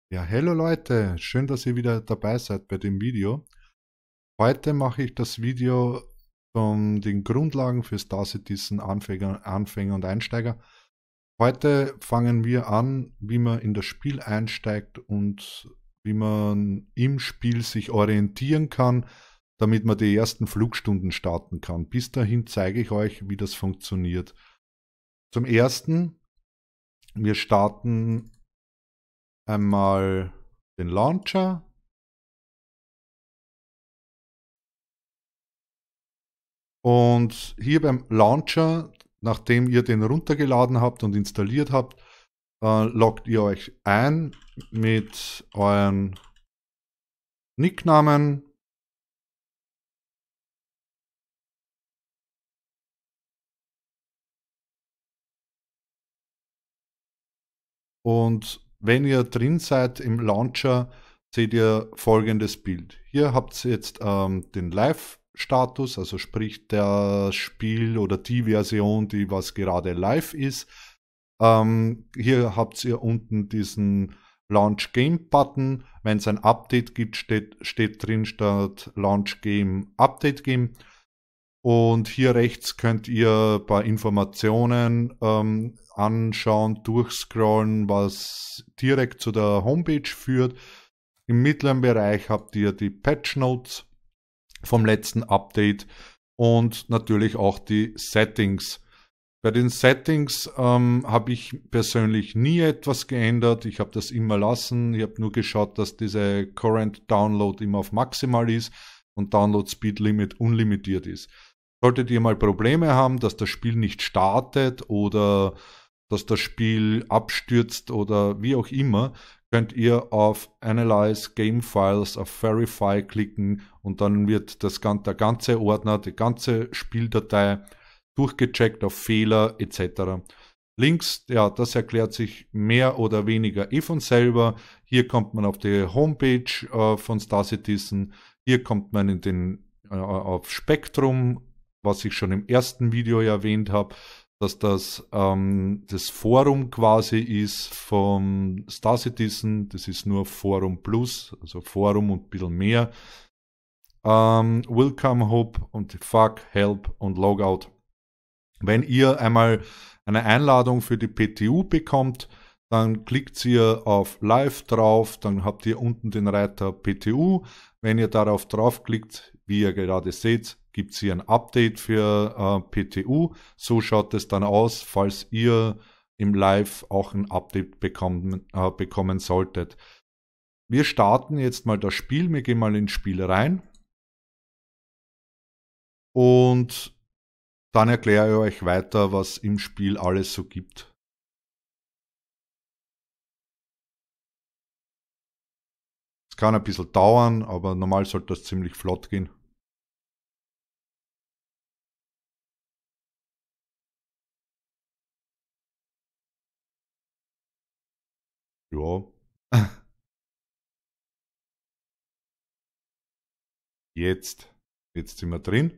Ja, hallo Leute, schön, dass ihr wieder dabei seid bei dem Video. Heute mache ich das Video von den Grundlagen für Star Citizen Anfänger und Einsteiger. Heute fangen wir an, wie man in das Spiel einsteigt und wie man im Spiel sich orientieren kann, damit man die ersten Flugstunden starten kann. Bis dahin zeige ich euch, wie das funktioniert. Zum Ersten, wir starten einmal den Launcher. Und hier beim Launcher, nachdem ihr den runtergeladen habt und installiert habt, loggt ihr euch ein mit euren Nicknamen. Und wenn ihr drin seid im Launcher, seht ihr folgendes Bild. Hier habt ihr jetzt den Live-Status, also sprich das Spiel oder die Version, die was gerade live ist. Hier habt ihr unten diesen Launch Game Button. Wenn es ein Update gibt, steht drin statt Launch Game Update Game. Und hier rechts könnt ihr ein paar Informationen anschauen, durchscrollen, was direkt zu der Homepage führt. Im mittleren Bereich habt ihr die Patch Notes vom letzten Update und natürlich auch die Settings. Bei den Settings habe ich persönlich nie etwas geändert. Ich habe das immer lassen. Ich habe nur geschaut, dass diese Current Download immer auf maximal ist und Download Speed Limit unlimitiert ist. Solltet ihr mal Probleme haben, dass das Spiel nicht startet oder dass das Spiel abstürzt oder wie auch immer, könnt ihr auf Analyze Game Files auf Verify klicken und dann wird der ganze Ordner, die ganze Spieldatei durchgecheckt auf Fehler etc. Links, ja, das erklärt sich mehr oder weniger von selber. Hier kommt man auf die Homepage von Star Citizen. Hier kommt man auf Spektrum, was ich schon im ersten Video erwähnt habe, dass das Forum quasi ist vom Star Citizen. Das ist nur Forum Plus, also Forum und ein bisschen mehr. Welcome, Hope und Fuck, Help und Logout. Wenn ihr einmal eine Einladung für die PTU bekommt, dann klickt ihr auf Live drauf, dann habt ihr unten den Reiter PTU. Wenn ihr darauf draufklickt, wie ihr gerade seht, gibt es hier ein Update für PTU. So schaut es dann aus, falls ihr im Live auch ein Update bekommen solltet. Wir starten jetzt mal das Spiel, wir gehen mal ins Spiel rein. Und dann erkläre ich euch weiter, was im Spiel alles so gibt. Es kann ein bisschen dauern, aber normal sollte das ziemlich flott gehen. Ja. Jetzt sind wir drin.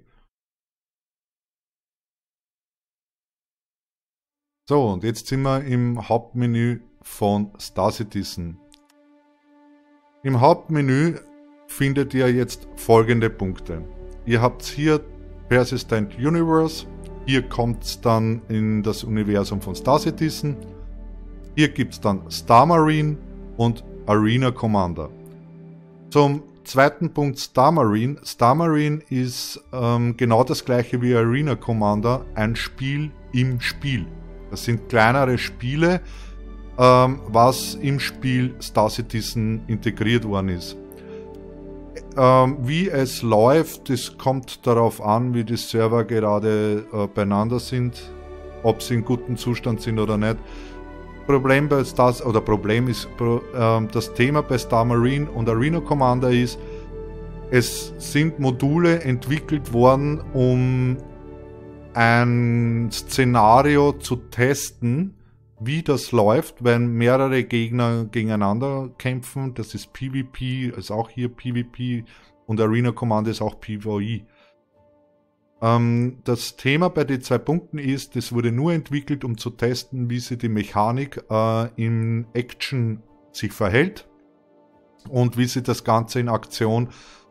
So, und jetzt sind wir im Hauptmenü von Star Citizen. Im Hauptmenü findet ihr jetzt folgende Punkte. Ihr habt hier Persistent Universe. Hier kommt es dann in das Universum von Star Citizen. Hier gibt es dann Star Marine und Arena Commander. Zum zweiten Punkt Star Marine. Star Marine ist genau das gleiche wie Arena Commander, ein Spiel im Spiel. Das sind kleinere Spiele, was im Spiel Star Citizen integriert worden ist. Wie es läuft, das kommt darauf an, wie die Server gerade beieinander sind, ob sie in gutem Zustand sind oder nicht. Problem ist, das Thema bei Star Marine und Arena Commander ist, es sind Module entwickelt worden, um ein Szenario zu testen, wie das läuft, wenn mehrere Gegner gegeneinander kämpfen. Das ist PvP, ist auch hier PvP und Arena Commander ist auch PvE. Das Thema bei den 2 Punkten ist, das wurde nur entwickelt, um zu testen, wie sich die Mechanik in Action sich verhält. und wie sich das Ganze in Aktion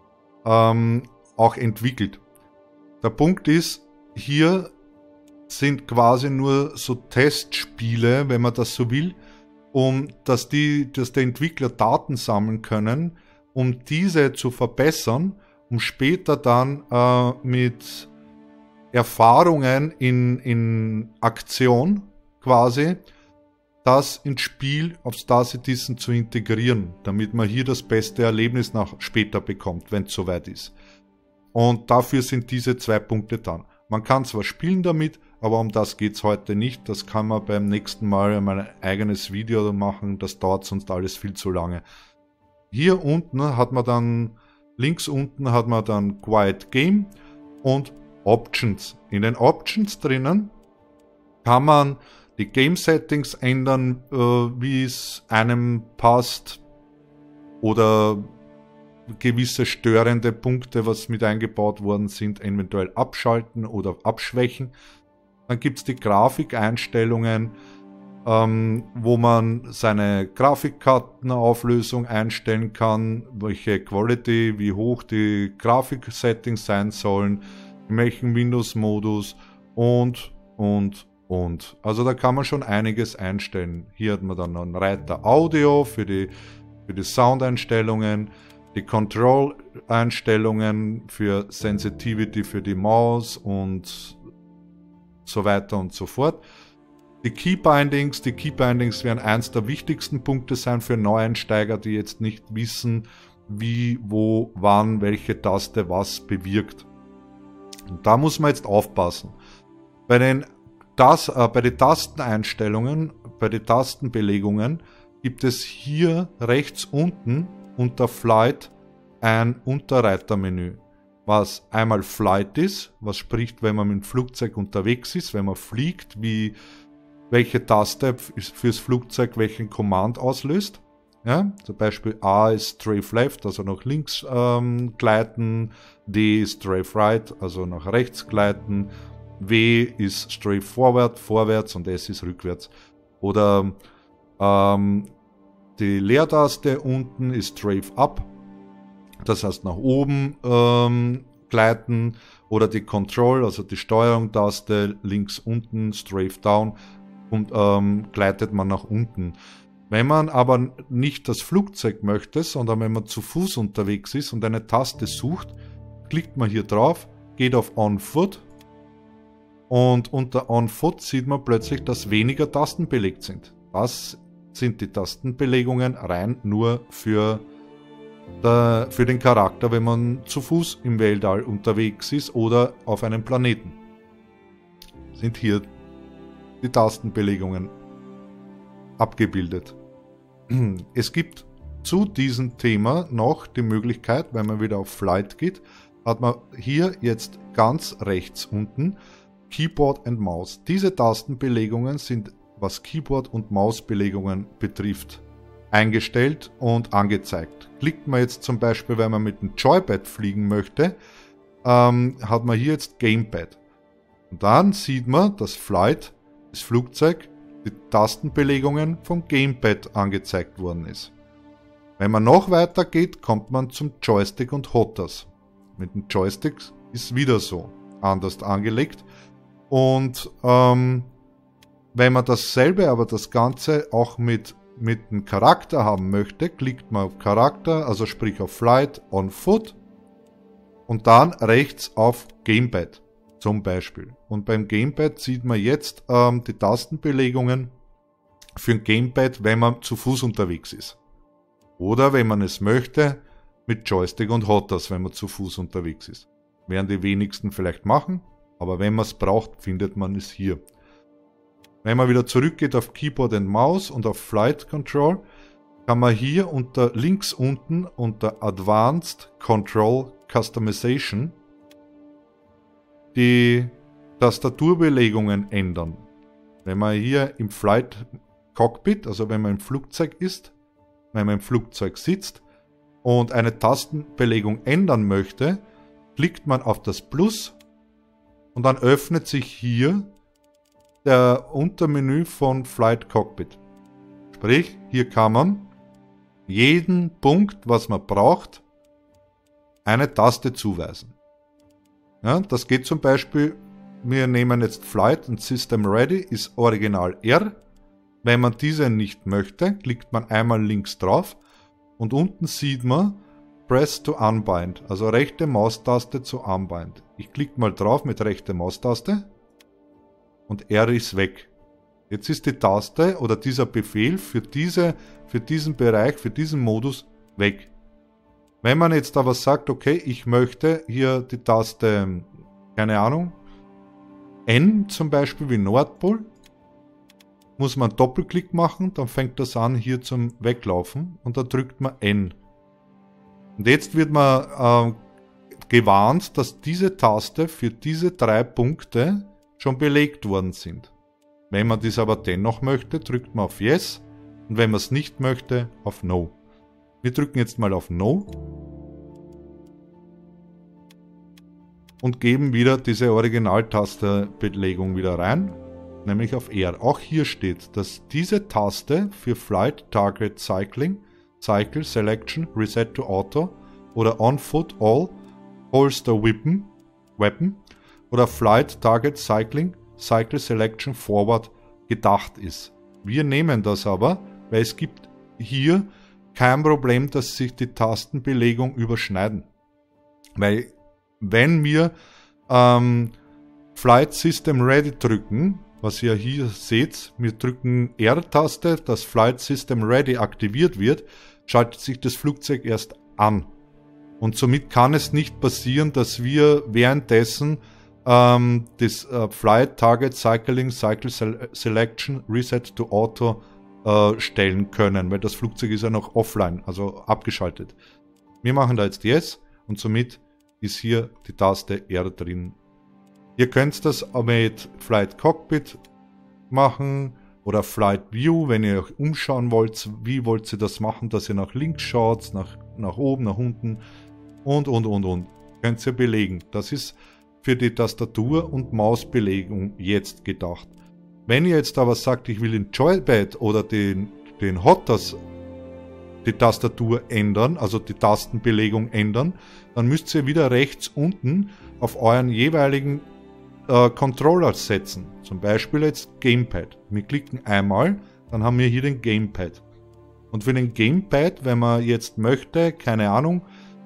auch entwickelt. Der Punkt ist, hier sind quasi nur so Testspiele, wenn man das so will, dass der Entwickler Daten sammeln können, um diese zu verbessern, um später dann mit Erfahrungen in Aktion quasi das ins Spiel auf Star Citizen zu integrieren, damit man hier das beste Erlebnis später bekommt, wenn es soweit ist. Und dafür sind diese 2 Punkte dann. Man kann zwar spielen damit, aber um das geht es heute nicht. Das kann man beim nächsten Mal ein eigenes Video machen. Das dauert sonst alles viel zu lange. Hier unten hat man dann, links unten hat man dann Quiet Game und Options. In den Options drinnen kann man die Game Settings ändern, wie es einem passt, oder gewisse störende Punkte, was mit eingebaut worden sind, eventuell abschalten oder abschwächen. Dann gibt es die Grafikeinstellungen, wo man seine Grafikkartenauflösung einstellen kann, welche Quality, wie hoch die Grafik-Settings sein sollen, in welchem Windows-Modus und. Also da kann man schon einiges einstellen. Hier hat man dann einen Reiter Audio für die Soundeinstellungen, die Control-Einstellungen für Sensitivity für die Maus und so weiter und so fort. Die Keybindings werden eins der wichtigsten Punkte sein für Neueinsteiger, die jetzt nicht wissen, wie, wo, wann, welche Taste was bewirkt. Und da muss man jetzt aufpassen. Bei den Tasteneinstellungen, bei den Tastenbelegungen gibt es hier rechts unten unter Flight ein Unterreitermenü, was einmal Flight ist, was spricht, wenn man mit dem Flugzeug unterwegs ist, wenn man fliegt, welche Taste fürs Flugzeug welchen Command auslöst. Ja, zum Beispiel A ist Strafe Left, also nach links gleiten, D ist Strafe Right, also nach rechts gleiten, W ist Strafe Forward, vorwärts, und S ist rückwärts. Oder die Leertaste unten ist Strafe Up, das heißt nach oben gleiten, oder die Control, also die Steuerung-Taste links unten, Strafe Down, und gleitet man nach unten. Wenn man aber nicht das Flugzeug möchte, sondern wenn man zu Fuß unterwegs ist und eine Taste sucht, klickt man hier drauf, geht auf On Foot, und unter On Foot sieht man plötzlich, dass weniger Tasten belegt sind. Das sind die Tastenbelegungen rein nur für den Charakter, wenn man zu Fuß im Weltall unterwegs ist oder auf einem Planeten. Sind hier die Tastenbelegungen abgebildet. Es gibt zu diesem Thema noch die Möglichkeit, wenn man wieder auf Flight geht, hat man hier jetzt ganz rechts unten Keyboard and Maus. Diese Tastenbelegungen sind, was Keyboard- und Mausbelegungen betrifft, eingestellt und angezeigt. Klickt man jetzt zum Beispiel, wenn man mit dem Joypad fliegen möchte, hat man hier jetzt Gamepad. Und dann sieht man, dass Flight, das Flugzeug, die Tastenbelegungen vom Gamepad angezeigt worden ist. Wenn man noch weiter geht, kommt man zum Joystick und HOTAS. Mit dem Joystick ist wieder so anders angelegt. Und wenn man dasselbe, aber das Ganze auch mit einem Charakter haben möchte, klickt man auf Charakter, also sprich auf Flight, On Foot, und dann rechts auf Gamepad zum Beispiel. Und beim Gamepad sieht man jetzt die Tastenbelegungen für ein Gamepad, wenn man zu Fuß unterwegs ist. Oder wenn man es möchte, mit Joystick und HOTAS, wenn man zu Fuß unterwegs ist. Werden die wenigsten vielleicht machen, aber wenn man es braucht, findet man es hier. Wenn man wieder zurückgeht auf Keyboard and Maus und auf Flight Control, kann man hier unter links unten unter Advanced Control Customization die Tastaturbelegungen ändern. Wenn man hier im Flight Cockpit, also wenn man im Flugzeug ist, wenn man im Flugzeug sitzt und eine Tastenbelegung ändern möchte, klickt man auf das Plus und dann öffnet sich hier der Untermenü von Flight Cockpit. Sprich, hier kann man jeden Punkt, was man braucht, eine Taste zuweisen. Ja, das geht zum Beispiel, wir nehmen jetzt Flight und System Ready ist Original R. Wenn man diese nicht möchte, klickt man einmal links drauf und unten sieht man Press to Unbind, also rechte Maustaste zu Unbind. Ich klicke mal drauf mit rechter Maustaste und R ist weg. Jetzt ist die Taste oder dieser Befehl für diesen Bereich, für diesen Modus weg. Wenn man jetzt aber sagt, okay, ich möchte hier die Taste, keine Ahnung, N zum Beispiel wie Nordpol, muss man einen Doppelklick machen, dann fängt das an hier zum Weglaufen und dann drückt man N. Und jetzt wird man gewarnt, dass diese Taste für diese 3 Punkte schon belegt worden sind. Wenn man dies aber dennoch möchte, drückt man auf Yes und wenn man es nicht möchte, auf No. Wir drücken jetzt mal auf No und geben wieder diese Originaltaste-Belegung wieder rein, nämlich auf R. Auch hier steht, dass diese Taste für Flight, Target, Cycle, Selection, Reset to Auto oder On Foot, All, Holster, Weapon oder Flight, Target, Cycle, Selection, Forward gedacht ist. Wir nehmen das aber, weil es gibt hier kein Problem, dass sich die Tastenbelegung überschneiden. Weil wenn wir Flight System Ready drücken, was ihr hier seht, wir drücken R-Taste, dass Flight System Ready aktiviert wird, schaltet sich das Flugzeug erst an. Und somit kann es nicht passieren, dass wir währenddessen das Flight Target Cycle Selection Reset to Auto stellen können, weil das Flugzeug ist ja noch offline, also abgeschaltet. Wir machen da jetzt Yes und somit ist hier die Taste R drin. Ihr könnt das mit Flight Cockpit machen oder Flight View, wenn ihr euch umschauen wollt, wie wollt ihr das machen, dass ihr nach links schaut, nach oben, nach unten und. Könnt ihr belegen. Das ist für die Tastatur- und Mausbelegung jetzt gedacht. Wenn ihr jetzt aber sagt, ich will den Joypad oder den Hotters die Tastatur ändern, also die Tastenbelegung ändern, dann müsst ihr wieder rechts unten auf euren jeweiligen Controller setzen. Zum Beispiel jetzt Gamepad. Wir klicken einmal, dann haben wir hier den Gamepad. Und für den Gamepad, wenn man jetzt möchte, keine Ahnung,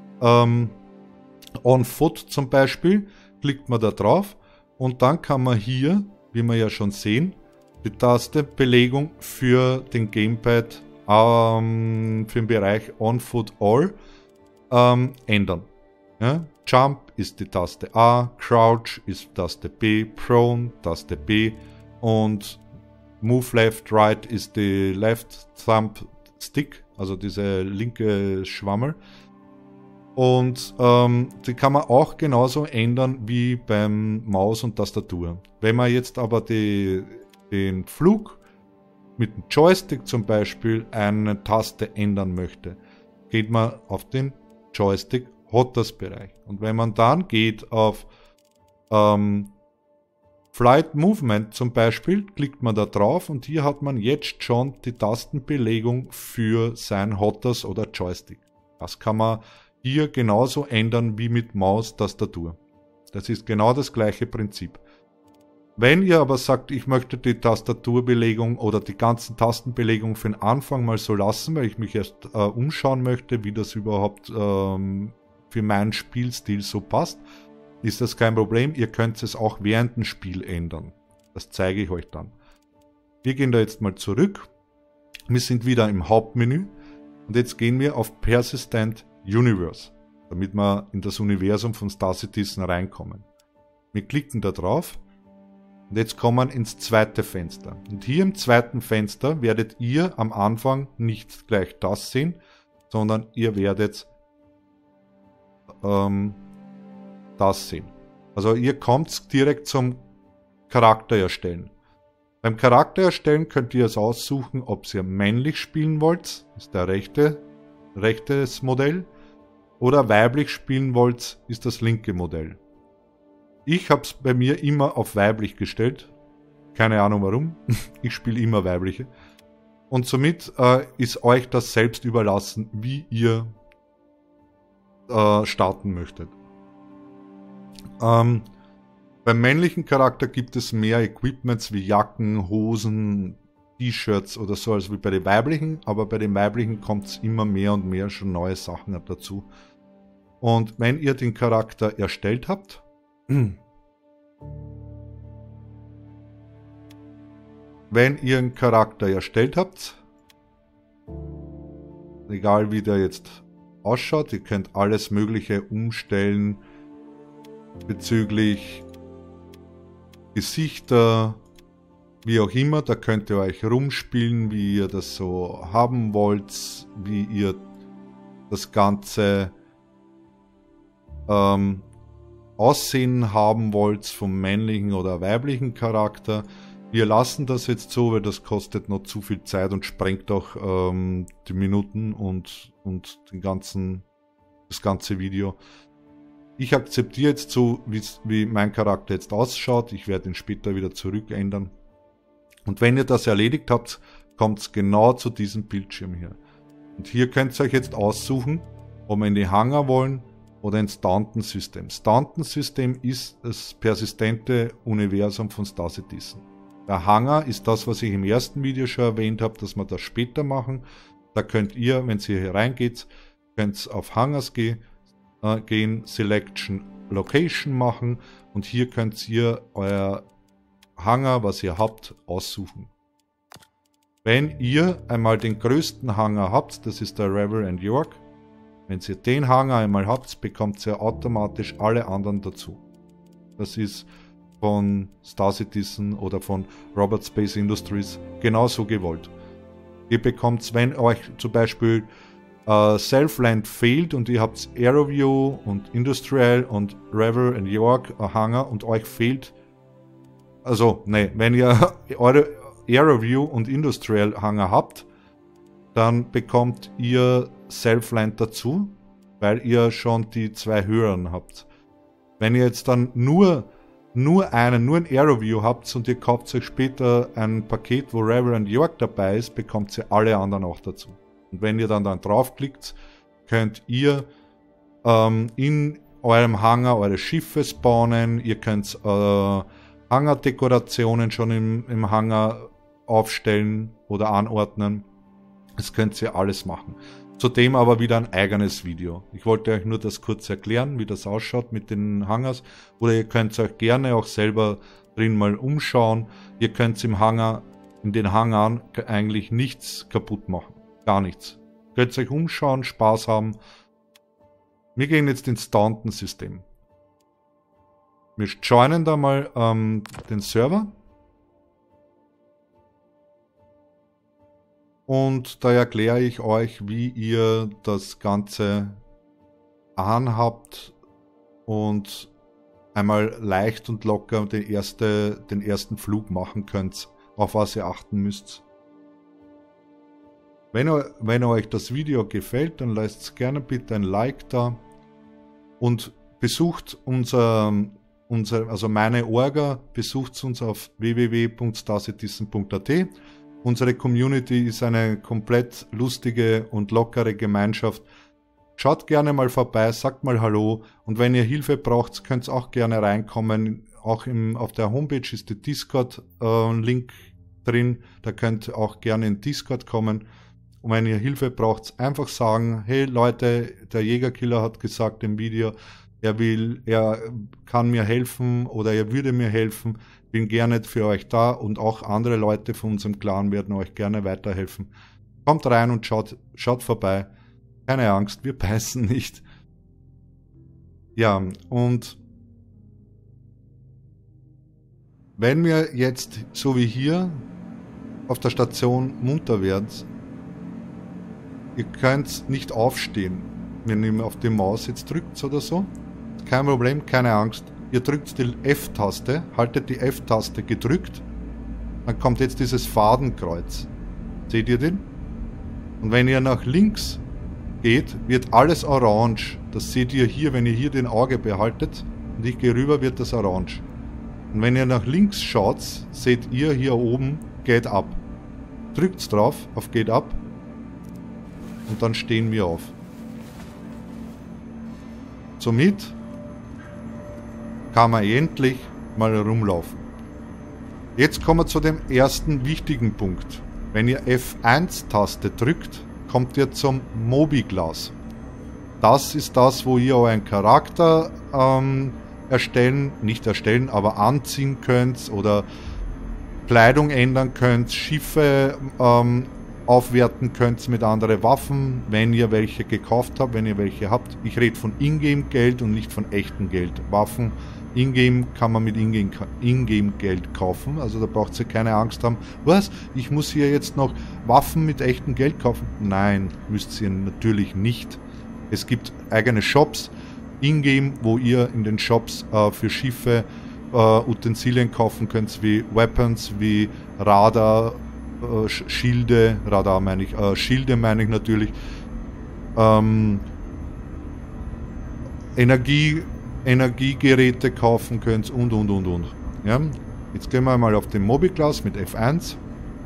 On Foot zum Beispiel, klickt man da drauf und dann kann man hier, wie wir ja schon sehen, die Tastenbelegung für den Gamepad für den Bereich On Foot All ändern. Ja? Jump ist die Taste A, Crouch ist Taste B, Prone, Taste B und Move Left, Right ist die Left Thumb Stick, also diese linke Schwammel. Und die kann man auch genauso ändern wie beim Maus und Tastatur. Wenn man jetzt aber den Flug mit dem Joystick zum Beispiel eine Taste ändern möchte, geht man auf den Joystick Hotters Bereich. Und wenn man dann geht auf Flight Movement zum Beispiel, klickt man da drauf und hier hat man jetzt schon die Tastenbelegung für sein Hotters oder Joystick. Das kann man hier genauso ändern wie mit Maus, Tastatur. Das ist genau das gleiche Prinzip. Wenn ihr aber sagt, ich möchte die Tastaturbelegung oder die ganzen Tastenbelegungen für den Anfang mal so lassen, weil ich mich erst umschauen möchte, wie das überhaupt für meinen Spielstil so passt, ist das kein Problem. Ihr könnt es auch während dem Spiel ändern. Das zeige ich euch dann. Wir gehen da jetzt mal zurück. Wir sind wieder im Hauptmenü und jetzt gehen wir auf Persistent Universe, damit wir in das Universum von Star Citizen reinkommen. Wir klicken da drauf und jetzt kommen wir ins zweite Fenster. Und hier im zweiten Fenster werdet ihr am Anfang nicht gleich das sehen, sondern ihr werdet das sehen. Also ihr kommt direkt zum Charakter erstellen. Beim Charakter erstellen könnt ihr es aussuchen, ob ihr männlich spielen wollt, ist der rechtes Modell, oder weiblich spielen wollt, ist das linke Modell. Ich habe es bei mir immer auf weiblich gestellt. Keine Ahnung warum. Ich spiele immer weibliche. Und somit ist euch das selbst überlassen, wie ihr starten möchtet. Beim männlichen Charakter gibt es mehr Equipments wie Jacken, Hosen, T-Shirts oder so als wie bei den weiblichen, aber bei den weiblichen kommt es immer mehr und mehr schon neue Sachen dazu. Und wenn ihr den Charakter erstellt habt, egal wie der jetzt ausschaut, ihr könnt alles Mögliche umstellen bezüglich Gesichter, wie auch immer, da könnt ihr euch rumspielen, wie ihr das so haben wollt, wie ihr das Ganze Aussehen haben wollt vom männlichen oder weiblichen Charakter. Wir lassen das jetzt so, weil das kostet noch zu viel Zeit und sprengt auch die Minuten und das ganze Video. Ich akzeptiere jetzt so, wie mein Charakter jetzt ausschaut. Ich werde ihn später wieder zurückändern. Und wenn ihr das erledigt habt, kommt es genau zu diesem Bildschirm hier. Und hier könnt ihr euch jetzt aussuchen, ob wir in die Hangar wollen oder ins Staunton-System. Staunton-System ist das persistente Universum von Star Citizen. Der Hangar ist das, was ich im ersten Video schon erwähnt habe, dass wir das später machen. Da könnt ihr, wenn ihr hier reingeht, könnt auf Hangars gehen, Selection Location machen und hier könnt ihr euer Hangar, was ihr habt, aussuchen. Wenn ihr einmal den größten Hangar habt, das ist der Revel and York, wenn ihr den Hangar einmal habt, bekommt ihr automatisch alle anderen dazu. Das ist von Star Citizen oder von Robert Space Industries genauso gewollt. Ihr bekommt, wenn euch zum Beispiel Selfland fehlt und ihr habt Aeroview und Industrial und Revel and York Hangar und euch fehlt, wenn ihr eure Aeroview und Industrial Hangar habt, dann bekommt ihr Selfland dazu, weil ihr schon die zwei höheren habt. Wenn ihr jetzt dann nur ein Aeroview habt und ihr kauft euch später ein Paket, wo Revel and York dabei ist, bekommt ihr alle anderen auch dazu. Und wenn ihr dann draufklickt, könnt ihr in eurem Hangar eure Schiffe spawnen, ihr könnt Hangardekorationen schon im Hangar aufstellen oder anordnen. Das könnt ihr alles machen. Zudem aber wieder ein eigenes Video. Ich wollte euch nur das kurz erklären, wie das ausschaut mit den Hangars. Oder ihr könnt euch gerne auch selber drin mal umschauen. Ihr könnt in den Hangaren eigentlich nichts kaputt machen. Gar nichts. Ihr könnt euch umschauen, Spaß haben. Wir gehen jetzt ins Staunton-System. Wir joinen da mal den Server. Und da erkläre ich euch, wie ihr das Ganze anhabt und einmal leicht und locker den ersten Flug machen könnt, auf was ihr achten müsst. Wenn euch das Video gefällt, dann lasst gerne bitte ein Like da und besucht meine Orga, besucht uns auf www.starcitizen.at. Unsere Community ist eine komplett lustige und lockere Gemeinschaft. Schaut gerne mal vorbei, sagt mal Hallo und wenn ihr Hilfe braucht, könnt ihr auch gerne reinkommen. Auch auf der Homepage ist der Discord-Link drin, da könnt ihr auch gerne in Discord kommen. Und wenn ihr Hilfe braucht, einfach sagen, hey Leute, der Jägerkiller hat gesagt im Video, er kann mir helfen oder er würde mir helfen. Bin gerne für euch da und auch andere Leute von unserem Clan werden euch gerne weiterhelfen. Kommt rein und schaut vorbei. Keine Angst, wir beißen nicht. Ja, und wenn wir jetzt, so wie hier, auf der Station munter werden, ihr könnt nicht aufstehen, wenn ihr auf die Maus jetzt drückt oder so. Kein Problem, keine Angst. Ihr drückt die F-Taste, haltet die F-Taste gedrückt, dann kommt jetzt dieses Fadenkreuz. Seht ihr den? Und wenn ihr nach links geht, wird alles orange. Das seht ihr hier, wenn ihr hier den Auge behaltet und ich gehe rüber, wird das orange. Und wenn ihr nach links schaut, seht ihr hier oben, geht ab. drückt drauf, auf Geht ab und dann stehen wir auf. Somit kann man endlich mal rumlaufen. Jetzt kommen wir zu dem ersten wichtigen Punkt. Wenn ihr F1-Taste drückt, kommt ihr zum Mobiglas. Das ist das, wo ihr euren Charakter nicht erstellen, aber anziehen könnt oder Kleidung ändern könnt, Schiffe aufwerten könnt mit anderen Waffen, wenn ihr welche gekauft habt, wenn ihr welche habt. Ich rede von Ingame-Geld und nicht von echtem Geld. Waffen Ingame kann man mit Ingame-Geld kaufen, also da braucht ihr keine Angst haben. Was? Ich muss hier jetzt noch Waffen mit echtem Geld kaufen? Nein, müsst ihr natürlich nicht. Es gibt eigene Shops, Ingame, wo ihr in den Shops für Schiffe Utensilien kaufen könnt, wie Weapons, wie Radar, Schilde, Schilde meine ich natürlich, Energiegeräte kaufen könnt und. Ja? Jetzt gehen wir mal auf den Mobiglas mit F1.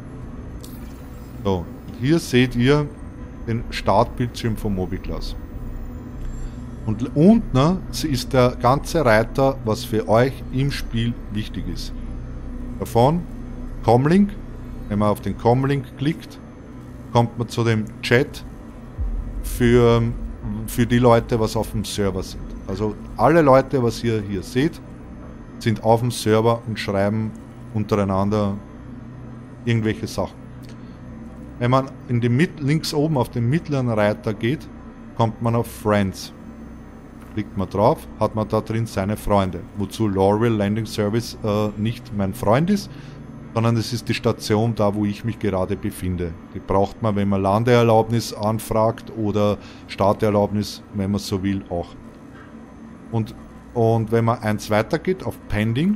So, hier seht ihr den Startbildschirm vom Mobiglas. Und unten ist der ganze Reiter, was für euch im Spiel wichtig ist. Davon Comlink. Wenn man auf den Comlink klickt, kommt man zu dem Chat für die Leute, was auf dem Server sind. Also alle Leute, was ihr hier seht, sind auf dem Server und schreiben untereinander irgendwelche Sachen. Wenn man in die links oben auf den mittleren Reiter geht, kommt man auf Friends. Klickt man drauf, hat man da drin seine Freunde. Wozu Lorville Landing Service nicht mein Freund ist, sondern es ist die Station da, wo ich mich gerade befinde. Die braucht man, wenn man Landeerlaubnis anfragt oder Starterlaubnis, wenn man so will, auch. Und wenn man eins weitergeht auf Pending,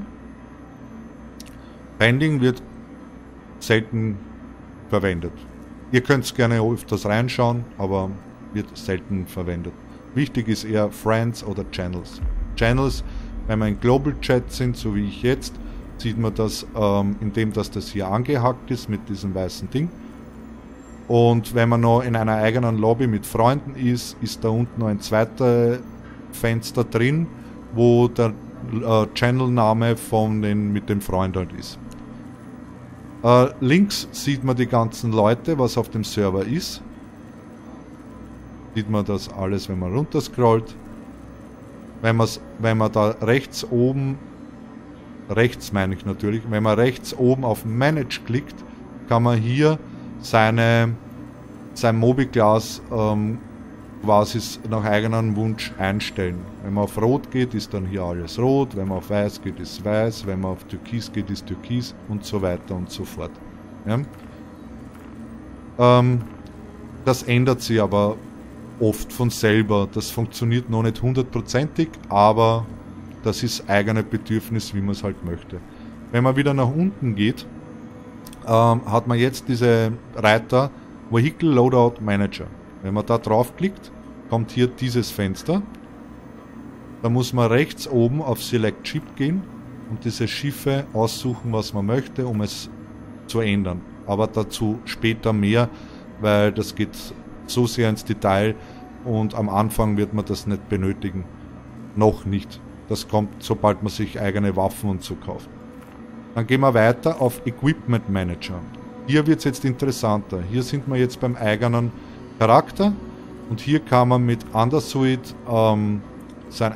Pending wird selten verwendet. Ihr könnt es gerne öfters reinschauen, aber wird selten verwendet. Wichtig ist eher Friends oder Channels. Channels, wenn wir in Global Chat sind, so wie ich jetzt, sieht man das, indem das hier angehackt ist mit diesem weißen Ding. Und wenn man noch in einer eigenen Lobby mit Freunden ist, ist da unten noch ein zweites Fenster drin, wo der Channel-Name mit dem Freund halt ist. Links sieht man die ganzen Leute, was auf dem Server ist. Sieht man das alles, wenn man runter scrollt. Wenn man da rechts oben, rechts meine ich natürlich, wenn man rechts oben auf Manage klickt, kann man hier sein Mobiglas quasi nach eigenem Wunsch einstellen. Wenn man auf Rot geht, ist dann hier alles rot, wenn man auf Weiß geht, ist Weiß, wenn man auf Türkis geht, ist Türkis und so weiter und so fort. Ja? Das ändert sich aber oft von selber. Das funktioniert noch nicht hundertprozentig, aber das ist eigene Bedürfnis, wie man es halt möchte. Wenn man wieder nach unten geht, hat man jetzt diese Reiter Vehicle Loadout Manager. Wenn man da draufklickt, kommt hier dieses Fenster. Da muss man rechts oben auf Select Ship gehen und diese Schiffe aussuchen, was man möchte, um es zu ändern. Aber dazu später mehr, weil das geht so sehr ins Detail und am Anfang wird man das nicht benötigen. Noch nicht. Das kommt, sobald man sich eigene Waffen und so kauft. Dann gehen wir weiter auf Equipment Manager. Hier wird es jetzt interessanter. Hier sind wir jetzt beim eigenen Charakter und hier kann man mit Undersuit seine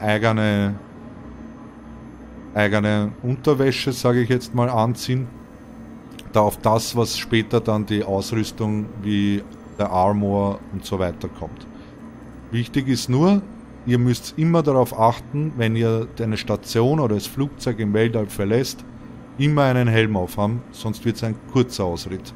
eigene Unterwäsche, sage ich jetzt mal, anziehen. Da auf das, was später dann die Ausrüstung wie der Armor und so weiter kommt. Wichtig ist nur, ihr müsst immer darauf achten, wenn ihr eine Station oder das Flugzeug im Weltall verlässt, immer einen Helm aufhaben, sonst wird es ein kurzer Ausritt.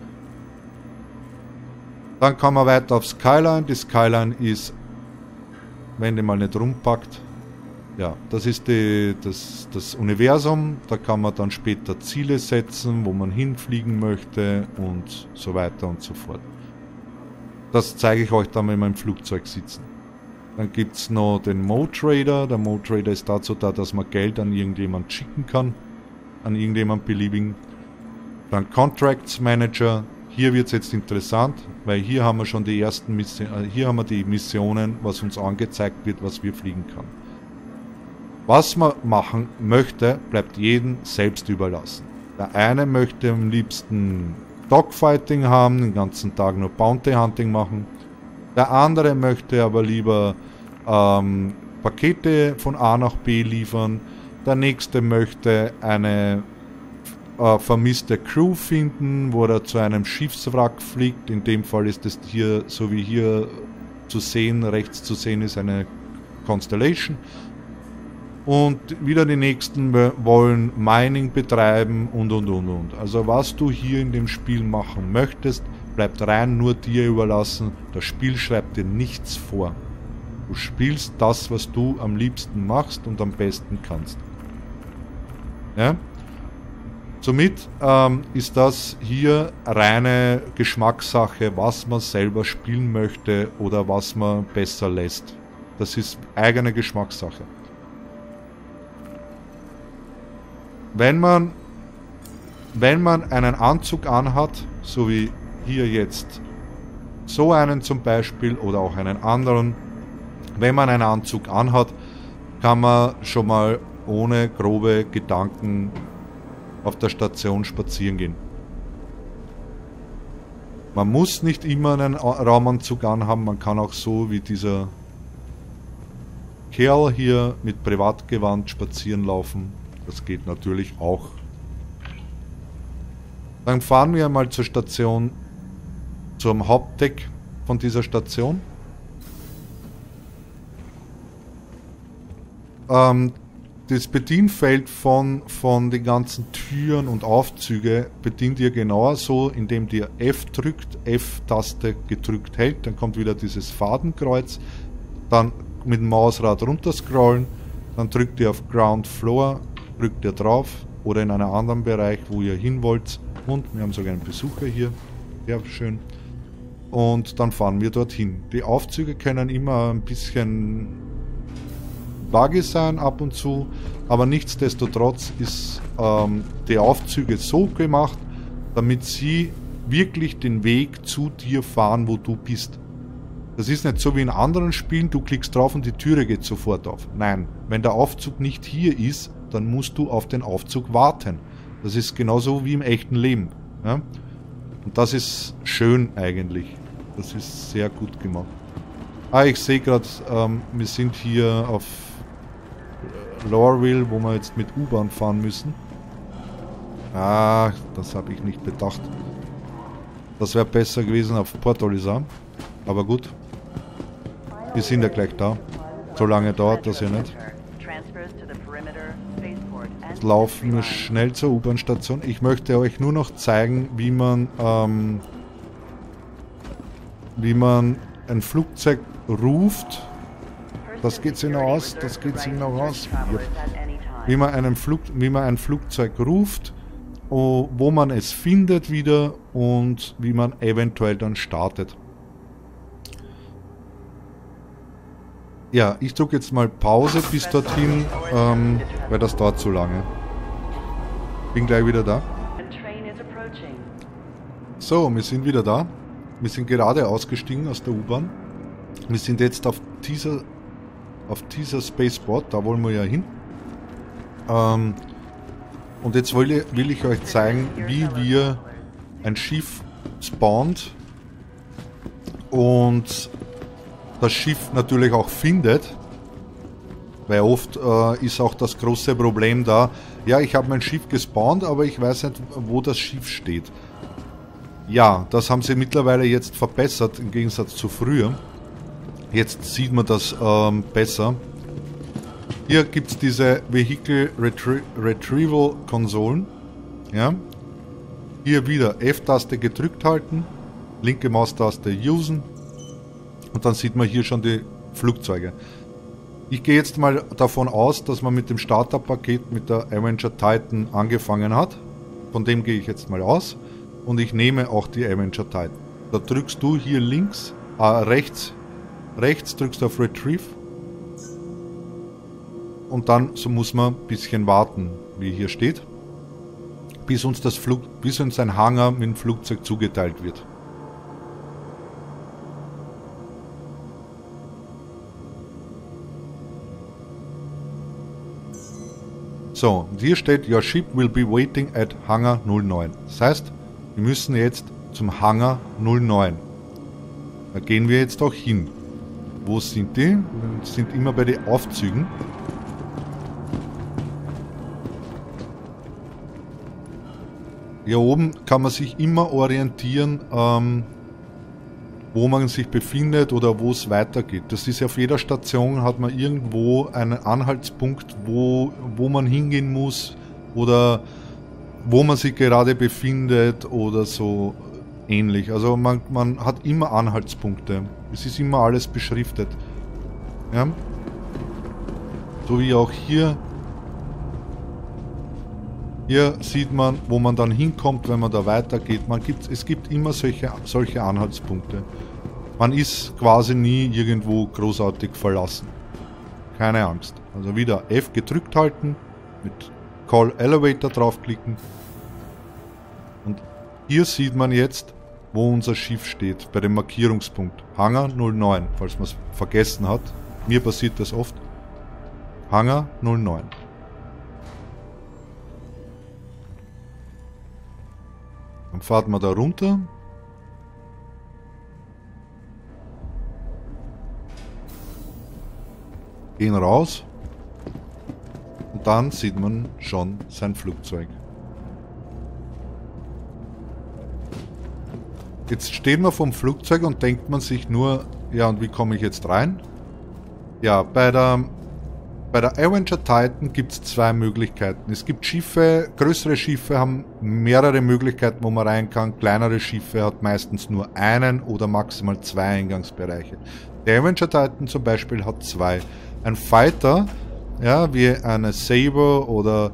Dann kann man weiter auf Skyline. Die Skyline ist, wenn die mal nicht rumpackt, ja, das ist das Universum. Da kann man dann später Ziele setzen, wo man hinfliegen möchte und so weiter und so fort. Das zeige ich euch dann, wenn wir im Flugzeug sitzen. Dann gibt es noch den Mode Trader. Der Mode Trader ist dazu da, dass man Geld an irgendjemand schicken kann. An irgendjemand beliebigen. Dann Contracts Manager. hier wird es jetzt interessant, weil hier haben wir schon die ersten hier haben wir die Missionen, was uns angezeigt wird, was wir fliegen kann. Was man machen möchte, bleibt jedem selbst überlassen. Der eine möchte am liebsten Dogfighting haben, den ganzen Tag nur Bounty Hunting machen. Der andere möchte aber lieber Pakete von A nach B liefern. Der nächste möchte eine vermisste Crew finden, wo er zu einem Schiffswrack fliegt. In dem Fall ist es hier, so wie hier zu sehen, rechts zu sehen ist eine Constellation. Und wieder die nächsten wollen Mining betreiben und. Also was du hier in dem Spiel machen möchtest, bleibt rein nur dir überlassen. Das Spiel schreibt dir nichts vor. Du spielst das, was du am liebsten machst und am besten kannst. Ja? Somit ist das hier reine Geschmackssache, was man selber spielen möchte oder was man besser lässt. Das ist eigene Geschmackssache. Wenn man einen Anzug anhat, so wie hier jetzt so einen zum Beispiel oder auch einen anderen, wenn man einen Anzug anhat, kann man schon mal ohne grobe Gedanken auf der Station spazieren gehen. Man muss nicht immer einen Raumanzug anhaben, man kann auch so wie dieser Kerl hier mit Privatgewand spazieren laufen. Das geht natürlich auch. Dann fahren wir mal zur Station, zum Hauptdeck von dieser Station. Das Bedienfeld von den ganzen Türen und Aufzüge bedient ihr genauso, indem ihr F drückt, F-Taste gedrückt hält, dann kommt wieder dieses Fadenkreuz, dann mit dem Mausrad runterscrollen, dann drückt ihr auf Ground Floor, drückt ihr drauf oder in einem anderen Bereich, wo ihr hin wollt. Und wir haben sogar einen Besucher hier, sehr schön. Und dann fahren wir dorthin. Die Aufzüge können immer ein bisschen buggy sein ab und zu, aber nichtsdestotrotz ist die Aufzüge so gemacht, damit sie wirklich den Weg zu dir fahren, wo du bist. Das ist nicht so wie in anderen Spielen, du klickst drauf und die Türe geht sofort auf. Nein, wenn der Aufzug nicht hier ist, dann musst du auf den Aufzug warten. Das ist genauso wie im echten Leben. Ja? Und das ist schön eigentlich. Das ist sehr gut gemacht. Ah, ich sehe gerade, wir sind hier auf Lorville, wo wir jetzt mit U-Bahn fahren müssen. Ah, das habe ich nicht bedacht. Das wäre besser gewesen auf Port Olisar. Aber gut. Wir sind ja gleich da. So lange dauert das ja nicht. Jetzt laufen wir schnell zur U-Bahn-Station. Ich möchte euch nur noch zeigen, wie man ein Flugzeug ruft. Das geht sich noch aus, das geht sich noch aus. Wie man ein Flugzeug ruft, wo man es findet wieder und wie man eventuell dann startet. Ja, ich drücke jetzt mal Pause bis dorthin, weil das dauert zu lange. Bin gleich wieder da. So, wir sind wieder da. Wir sind gerade ausgestiegen aus der U-Bahn. Wir sind jetzt auf dieser Spaceport, da wollen wir ja hin. Und jetzt will ich euch zeigen, wie wir ein Schiff spawnt und das Schiff natürlich auch findet, weil oft ist auch das große Problem da, ja, ich habe mein Schiff gespawnt, aber ich weiß nicht, wo das Schiff steht. Ja, das haben sie mittlerweile jetzt verbessert, im Gegensatz zu früher. Jetzt sieht man das besser. Hier gibt es diese Vehicle Retrieval Konsolen. Ja. Hier wieder F-Taste gedrückt halten, linke Maustaste usen und dann sieht man hier schon die Flugzeuge. Ich gehe jetzt mal davon aus, dass man mit dem Starterpaket mit der Avenger Titan angefangen hat. Von dem gehe ich jetzt mal aus und ich nehme auch die Avenger Titan. Da drückst du hier links, rechts drückst du auf Retrieve und dann so muss man ein bisschen warten, wie hier steht, bis uns ein Hangar mit dem Flugzeug zugeteilt wird. So, und hier steht, Your ship will be waiting at Hangar 09. Das heißt, wir müssen jetzt zum Hangar 09. Da gehen wir jetzt auch hin. Wo sind die? Wir sind immer bei den Aufzügen. Hier oben kann man sich immer orientieren, wo man sich befindet oder wo es weitergeht. Das ist auf jeder Station, hat man irgendwo einen Anhaltspunkt, wo man hingehen muss oder wo man sich gerade befindet oder so ähnlich. Also man hat immer Anhaltspunkte. Es ist immer alles beschriftet. Ja? So wie auch hier. Hier sieht man, wo man dann hinkommt, wenn man da weitergeht. Es gibt immer solche Anhaltspunkte. Man ist quasi nie irgendwo großartig verlassen. Keine Angst. Also wieder F gedrückt halten, mit Call Elevator draufklicken. Und hier sieht man jetzt, wo unser Schiff steht, bei dem Markierungspunkt. Hangar 09, falls man es vergessen hat. Mir passiert das oft. Hangar 09. Dann fahrt man da runter. Gehen raus. Und dann sieht man schon sein Flugzeug. Jetzt steht man vom Flugzeug und denkt man sich nur, ja, und wie komme ich jetzt rein? Ja, bei der Avenger Titan gibt es zwei Möglichkeiten. Es gibt Schiffe, größere Schiffe haben mehrere Möglichkeiten, wo man rein kann. Kleinere Schiffe hat meistens nur einen oder maximal zwei Eingangsbereiche. Der Avenger Titan zum Beispiel hat zwei. Ein Fighter, ja, wie eine Saber oder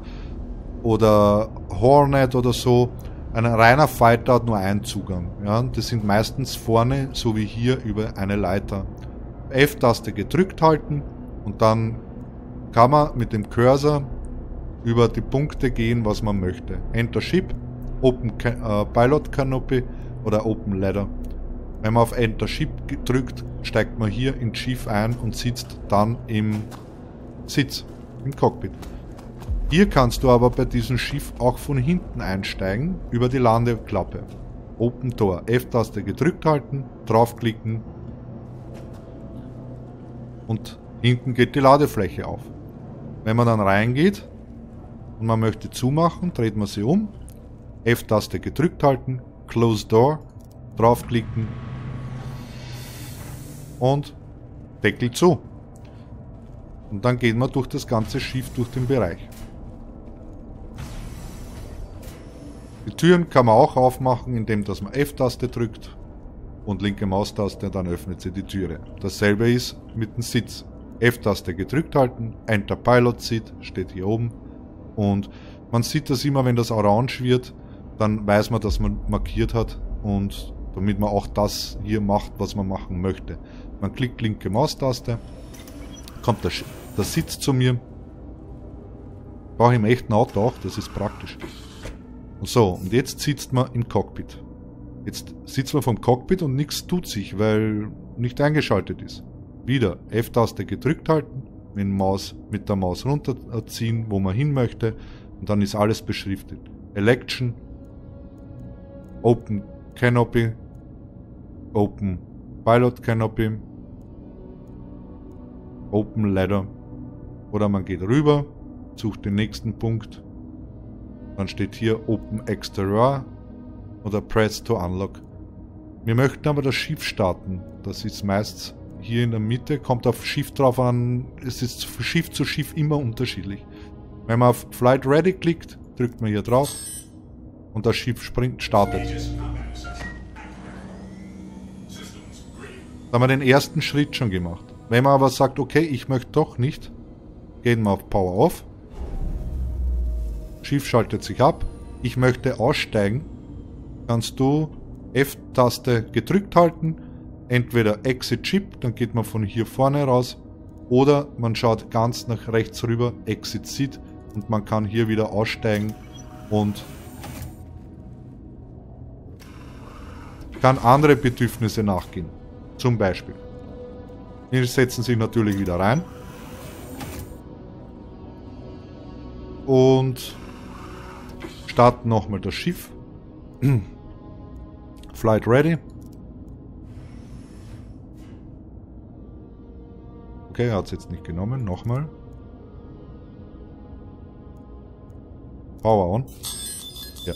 Hornet oder so, ein reiner Fighter hat nur einen Zugang. Ja. Das sind meistens vorne, so wie hier, über eine Leiter. F-Taste gedrückt halten und dann kann man mit dem Cursor über die Punkte gehen, was man möchte. Enter Ship, Open Pilot Canopy oder Open Ladder. Wenn man auf Enter Ship drückt, steigt man hier ins Schiff ein und sitzt dann im Sitz, im Cockpit. Hier kannst du aber bei diesem Schiff auch von hinten einsteigen, über die Landeklappe. Open Door, F-Taste gedrückt halten, draufklicken und hinten geht die Ladefläche auf. Wenn man dann reingeht und man möchte zumachen, dreht man sie um, F-Taste gedrückt halten, Close Door, draufklicken und Deckel zu. Und dann geht man durch das ganze Schiff, durch den Bereich. Die Türen kann man auch aufmachen, indem dass man F-Taste drückt und linke Maustaste, dann öffnet sie die Türe. Dasselbe ist mit dem Sitz. F-Taste gedrückt halten, Enter Pilot Seat steht hier oben und man sieht das immer, wenn das orange wird, dann weiß man, dass man markiert hat und damit man auch das hier macht, was man machen möchte. Man klickt linke Maustaste, kommt der Sitz zu mir, brauche ich im echten Auto auch, das ist praktisch. So, und jetzt sitzt man im Cockpit. Jetzt sitzt man vom Cockpit und nichts tut sich, weil nicht eingeschaltet ist. Wieder F-Taste gedrückt halten, mit der Maus runterziehen, wo man hin möchte und dann ist alles beschriftet. Election, Open Canopy, Open Pilot Canopy, Open Ladder oder man geht rüber, sucht den nächsten Punkt, dann steht hier Open Exterior oder Press to Unlock. Wir möchten aber das Schiff starten, das ist meist hier in der Mitte, kommt auf Schiff drauf an, es ist von Schiff zu Schiff immer unterschiedlich. Wenn man auf Flight Ready klickt, drückt man hier drauf und das Schiff startet. Da haben wir den ersten Schritt schon gemacht. Wenn man aber sagt, okay, ich möchte doch nicht, gehen wir auf Power Off, Schiff schaltet sich ab, ich möchte aussteigen, kannst du F-Taste gedrückt halten, entweder Exit Ship, dann geht man von hier vorne raus, oder man schaut ganz nach rechts rüber, Exit Seat, und man kann hier wieder aussteigen und kann andere Bedürfnisse nachgehen. Zum Beispiel. Wir setzen sich natürlich wieder rein. Und starten nochmal das Schiff. Flight ready. Okay, er hat es jetzt nicht genommen. Nochmal. Power on. Ja.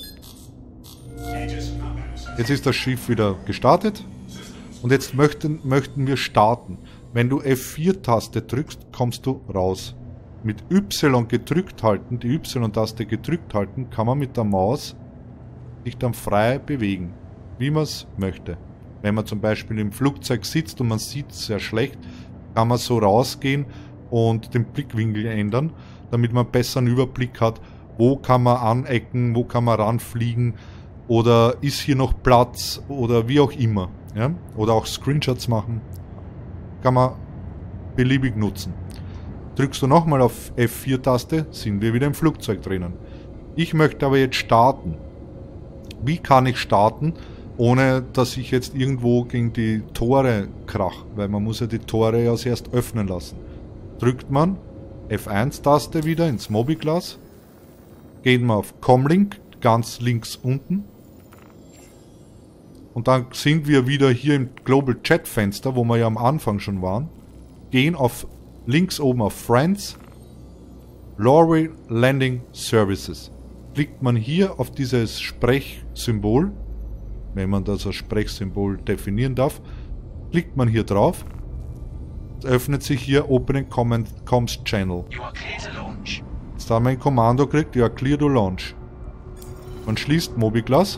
Jetzt ist das Schiff wieder gestartet. Und jetzt möchten wir starten. Wenn du F4-Taste drückst, kommst du raus. Mit Y gedrückt halten, die Y-Taste gedrückt halten, kann man mit der Maus sich dann frei bewegen, wie man es möchte. Wenn man zum Beispiel im Flugzeug sitzt und man sieht sehr schlecht, kann man so rausgehen und den Blickwinkel ändern, damit man besser einen Überblick hat, wo kann man anecken, wo kann man ranfliegen oder ist hier noch Platz oder wie auch immer. Ja? Oder auch Screenshots machen, kann man beliebig nutzen. Drückst du nochmal auf F4-Taste, sind wir wieder im Flugzeug drinnen. Ich möchte aber jetzt starten. Wie kann ich starten, ohne dass ich jetzt irgendwo gegen die Tore krach? Weil man muss ja die Tore ja erst öffnen lassen. Drückt man F1-Taste wieder ins Mobiglas, geht man auf Comlink, ganz links unten. Und dann sind wir wieder hier im Global Chat Fenster, wo wir ja am Anfang schon waren. Gehen auf links oben auf Friends, Lorry Landing Services. Klickt man hier auf dieses Sprechsymbol, wenn man das als Sprechsymbol definieren darf, klickt man hier drauf. Es öffnet sich hier Opening Comms Channel. Jetzt haben wir ein Kommando gekriegt, ja, clear to launch. Man schließt Mobiglas.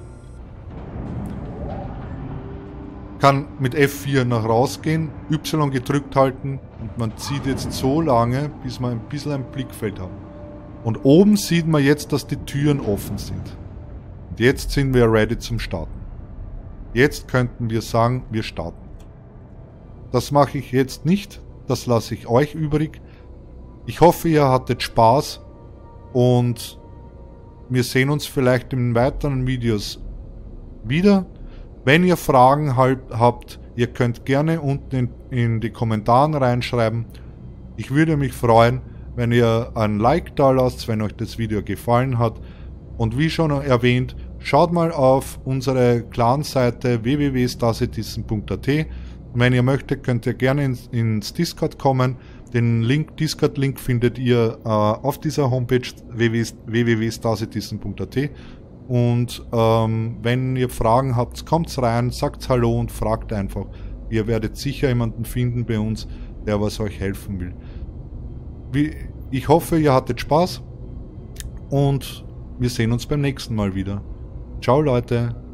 Kann mit F4 nach rausgehen, Y gedrückt halten und man zieht jetzt so lange, bis wir ein bisschen ein Blickfeld haben. Und oben sieht man jetzt, dass die Türen offen sind. Und jetzt sind wir ready zum Starten. Jetzt könnten wir sagen, wir starten. Das mache ich jetzt nicht, das lasse ich euch übrig. Ich hoffe, ihr hattet Spaß und wir sehen uns vielleicht in weiteren Videos wieder. Wenn ihr Fragen habt, ihr könnt gerne unten in die Kommentare reinschreiben. Ich würde mich freuen, wenn ihr ein Like da lasst, wenn euch das Video gefallen hat. Und wie schon erwähnt, schaut mal auf unsere Clan-Seite www.starcitizen.at. Wenn ihr möchtet, könnt ihr gerne ins Discord kommen. Den Discord-Link findet ihr auf dieser Homepage www.starcitizen.at. Und wenn ihr Fragen habt, kommt rein, sagt Hallo und fragt einfach. Ihr werdet sicher jemanden finden bei uns, der was euch helfen will. Ich hoffe, ihr hattet Spaß und wir sehen uns beim nächsten Mal wieder. Ciao Leute!